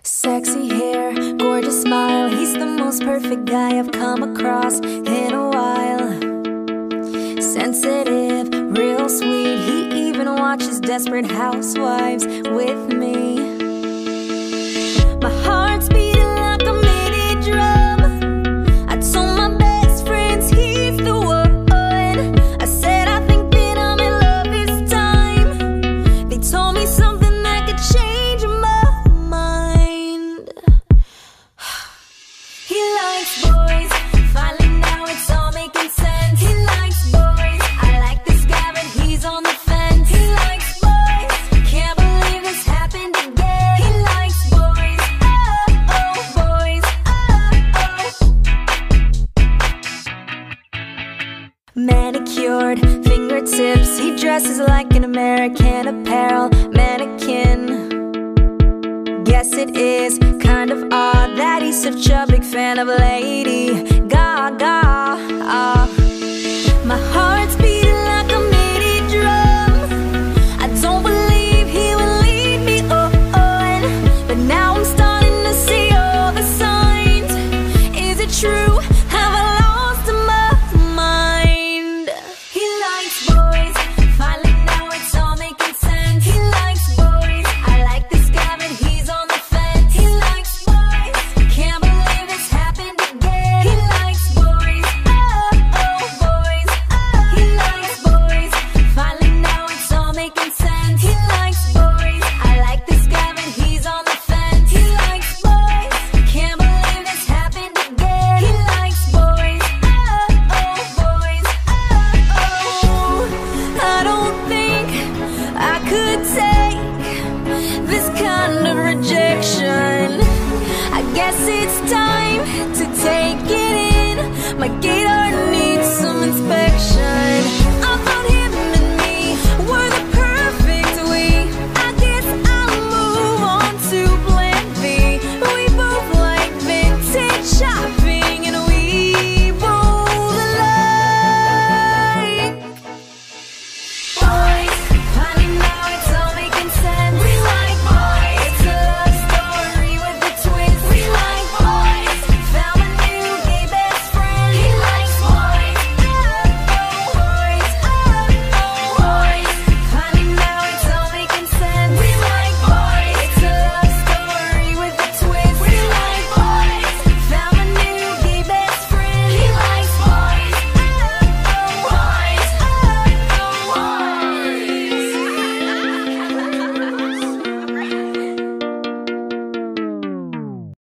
Sexy hair, gorgeous smile. He's the most perfect guy I've come across in a while. Sensitive, real sweet. He even watches Desperate Housewives with me. My heart's beating like a mini drum. I told my best friends he's the one. I said I think that I'm in love this time. They told me something that could change my mind. He likes boys, finally now it's all making sense. He likes boys, I like this guy but he's on the fence. He likes boys, can't believe this happened again. He likes boys, oh boys, oh. Manicured fingertips, he dresses like an American Apparel mannequin. Guess it is kind of odd that he's such a big fan of Lady Gaga. My heart's